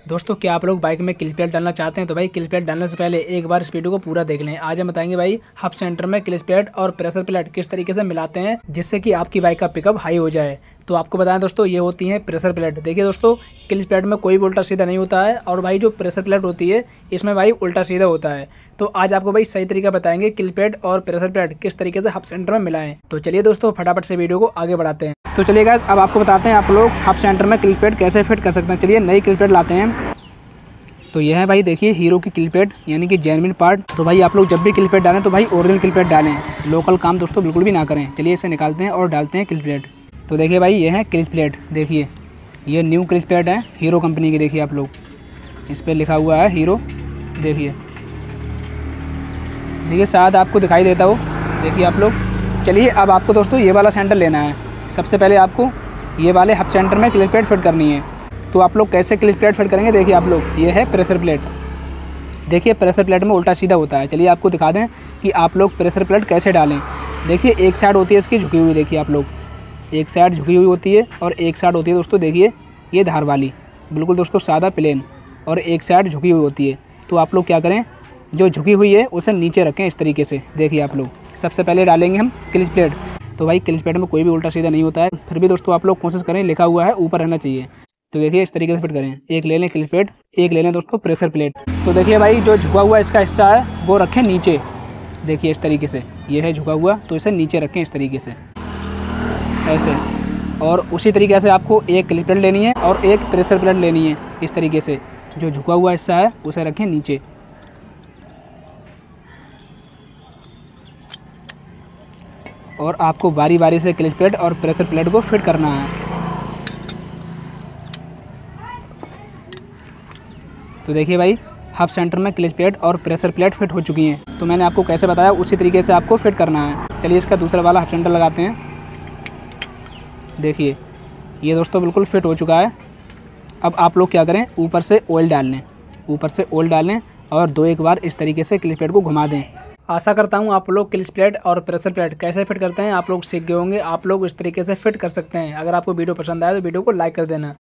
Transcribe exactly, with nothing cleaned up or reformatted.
दोस्तों क्या आप लोग बाइक में क्लिच प्लेट डालना चाहते हैं? तो भाई क्लिच प्लेट डालने से पहले एक बार इस वीडियो को पूरा देख लें। आज हम बताएंगे भाई हब सेंटर में क्लिच प्लेट और प्रेशर प्लेट किस तरीके से मिलाते हैं जिससे कि आपकी बाइक का पिकअप हाई हो जाए। तो आपको बताएं दोस्तों, ये होती है प्रेशर प्लेट। देखिए दोस्तों, क्लिच प्लेट में कोई भी उल्टा सीधा नहीं होता है और भाई जो प्रेशर प्लेट होती है इसमें भाई उल्टा सीधा होता है। तो आज आपको भाई सही तरीका बताएंगे क्लिच प्लेट और प्रेशर प्लेट किस तरीके से हब सेंटर में मिलाएं। तो चलिए दोस्तों फटाफट से वीडियो को आगे बढ़ाते हैं। तो चलिए गाइस, अब आपको बताते हैं आप लोग हब सेंटर में क्लिच प्लेट कैसे फिट कर सकते हैं। चलिए नई क्लिच प्लेट लाते हैं। तो यह है भाई, देखिए हीरो की क्लिच प्लेट यानी कि जेन्युइन पार्ट। तो भाई आप लोग जब भी क्लिच प्लेट डालें तो भाई ओरिजिनल क्लिच प्लेट डालें, लोकल काम दोस्तों बिल्कुल भी ना करें। चलिए इसे निकालते हैं और डालते हैं क्लिच प्लेट। तो देखिए भाई, ये है क्लिच प्लेट। देखिए ये न्यू क्लिच प्लेट है हीरो कंपनी की। देखिए आप लोग, इस पर लिखा हुआ है हीरो। देखिए देखिए शायद आपको दिखाई देता हो। देखिए आप लोग, चलिए अब आपको दोस्तों ये वाला सेंटर लेना है। सबसे पहले आपको ये वाले हब सेंटर में क्लिच प्लेट फिट करनी है। तो आप लोग कैसे क्लिच प्लेट फिट करेंगे, देखिए आप लोग, ये है प्रेशर प्लेट। देखिए प्रेशर प्लेट में उल्टा सीधा होता है। चलिए आपको दिखा दें कि आप लोग प्रेशर प्लेट कैसे डालें। देखिए एक साइड होती है इसकी झुकी हुई। देखिए आप लोग, एक साइड झुकी हुई होती है और एक साइड होती है दोस्तों, देखिए ये धार वाली, बिल्कुल दोस्तों सादा प्लेन, और एक साइड झुकी हुई होती है। तो आप लोग क्या करें, जो झुकी हुई है उसे नीचे रखें इस तरीके से। देखिए आप लोग, सबसे पहले डालेंगे हम क्लिच प्लेट। तो भाई क्लिच प्लेट में कोई भी उल्टा सीधा नहीं होता है, फिर भी दोस्तों आप लोग कोशिश करें, लिखा हुआ है ऊपर रहना चाहिए। तो देखिए इस तरीके से फिट करें। एक ले लें क्लिच प्लेट, एक ले लें दोस्तों प्रेशर प्लेट। तो देखिए भाई, जो झुका हुआ इसका हिस्सा है वो रखें नीचे। देखिए इस तरीके से, ये है झुका हुआ, तो इसे नीचे रखें इस तरीके से, ऐसे। और उसी तरीके से आपको एक क्लिच प्लेट लेनी है और एक प्रेशर प्लेट लेनी है इस तरीके से। जो झुका हुआ हिस्सा है उसे रखें नीचे। और आपको बारी बारी से क्लिच प्लेट और प्रेशर प्लेट को फिट करना है। तो देखिए भाई, हब सेंटर में क्लिच प्लेट और प्रेशर प्लेट फिट हो चुकी हैं। तो मैंने आपको कैसे बताया उसी तरीके से आपको फिट करना है। चलिए इसका दूसरा वाला हब सेंटर लगाते हैं। देखिए ये दोस्तों बिल्कुल फिट हो चुका है। अब आप लोग क्या करें, ऊपर से ऑयल डाल लें, ऊपर से ऑयल डाल लें और दो एक बार इस तरीके से क्लिच प्लेट को घुमा दें। आशा करता हूँ आप लोग क्लिच प्लेट और प्रेशर प्लेट कैसे फिट करते हैं आप लोग सीख गए होंगे। आप लोग इस तरीके से फिट कर सकते हैं। अगर आपको वीडियो पसंद आए तो वीडियो को लाइक कर देना।